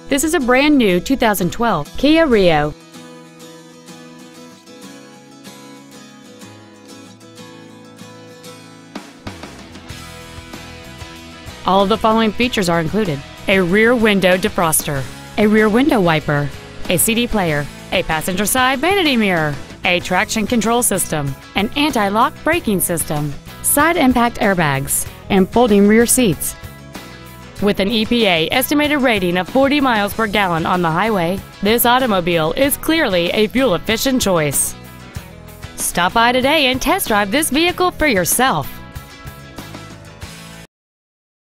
This is a brand new 2012 Kia Rio. All of the following features are included: a rear window defroster, a rear window wiper, a CD player, a passenger side vanity mirror, a traction control system, an anti-lock braking system, side impact airbags, and folding rear seats. With an EPA estimated rating of 40 miles per gallon on the highway, this automobile is clearly a fuel-efficient choice. Stop by today and test drive this vehicle for yourself.